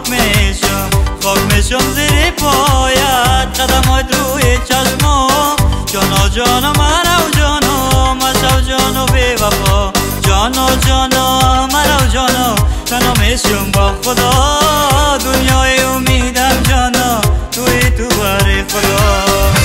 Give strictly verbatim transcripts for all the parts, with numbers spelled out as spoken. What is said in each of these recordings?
خاک میشم خاک میشم زیر پایت قدمات روی چشما جانا جانا مرا و جانا مشو جانا بی وفا جانا جانا مرا و جانا تنها میشم با خدا دنیای امیدم جانا توی تو بر خدا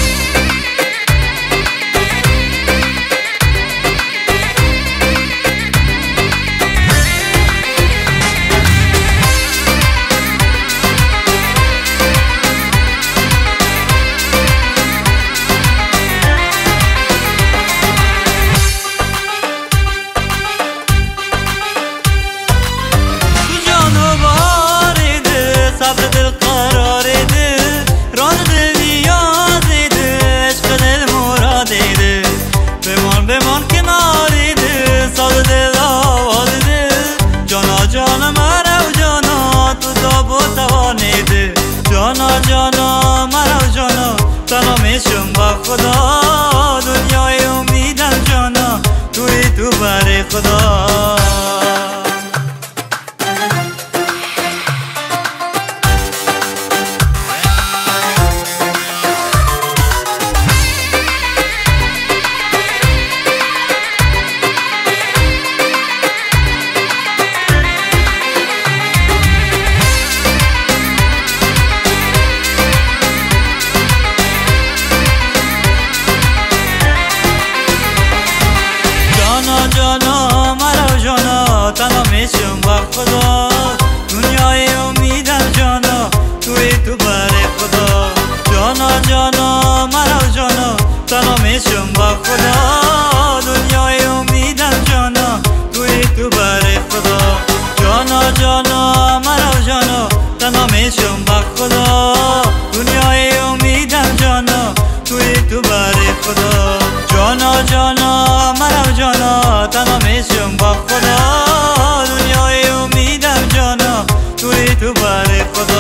صبر دل قرار ده راز دل نیاز ده عشق دل مراد ده بمان بمان کنار ده ساز دل آواز ده جانا جانا مرا و جانا تو تاب و توانه ده جانا جانا مرا و جانا تنها میشم با خدا دنیای امیدم جانا توی تو بر خدا جانا مرا جانا تنها میشم با خدا دنیای امیدم جانا توی تو بر خدا جانا جانا مرا جانا تنها میشم با خدا دنیای امیدم جانا توی تو بر خدا جانا جانا مرا جانا تنها میشم با خدا دنیای امیدم جانا توی تو بر خدا جانا جانا مرا جانا تنها میشم با خدا دنیای امیدم جانا توی تو بر خدا